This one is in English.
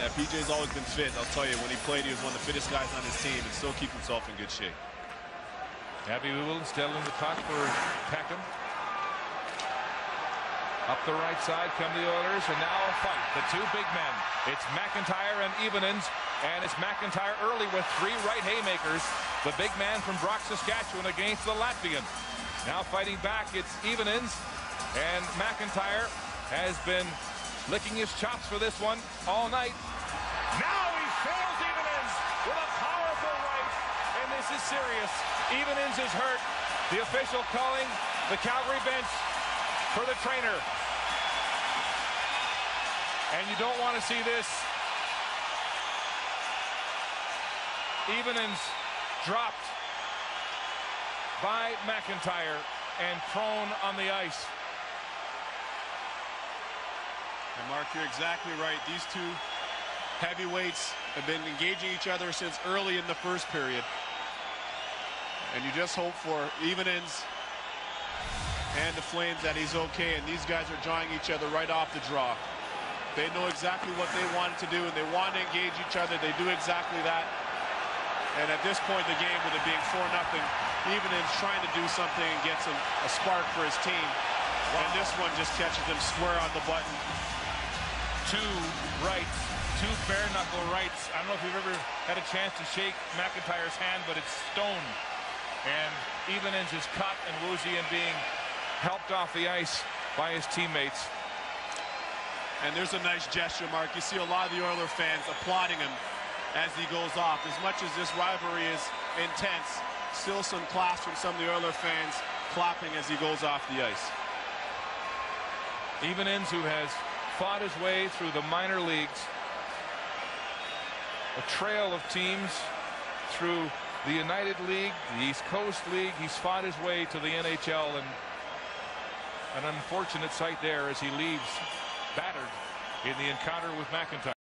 Yeah, PJ's always been fit. I'll tell you, when he played, he was one of the fittest guys on his team and still keep himself in good shape. Abby Wool still in the puck for Peckham. Up the right side come the Oilers, and now a fight. The two big men. It's McIntyre and Evenins, and it's McIntyre early with 3 right haymakers. The big man from Brock, Saskatchewan against the Latvian. Now fighting back, it's Evenins, and McIntyre has been licking his chops for this one all night. Now he fails Evenins with a powerful right, and this is serious. Evenins is hurt. The official calling the Calgary bench for the trainer. And you don't want to see this. Evenins dropped by McIntyre and prone on the ice. And Mark, you're exactly right. These two heavyweights have been engaging each other since early in the first period. And you just hope for Evenins and the Flames that he's okay, and these guys are drawing each other right off the draw. They know exactly what they wanted to do, and they want to engage each other. They do exactly that. And at this point in the game, with it being 4-0, Evenins trying to do something and gets a spark for his team. Wow. And this one just catches him square on the button. 2 rights, 2 bare-knuckle rights. I don't know if you've ever had a chance to shake McIntyre's hand, but it's stone. And Evenins is cut and woozy and being helped off the ice by his teammates. And there's a nice gesture, Mark. You see a lot of the Oiler fans applauding him as he goes off. As much as this rivalry is intense, still some claps from some of the Oiler fans clapping as he goes off the ice. Evenins, who has fought his way through the minor leagues, a trail of teams through the United League, the East Coast League. He's fought his way to the NHL, and an unfortunate sight there as he leaves battered in the encounter with McIntyre.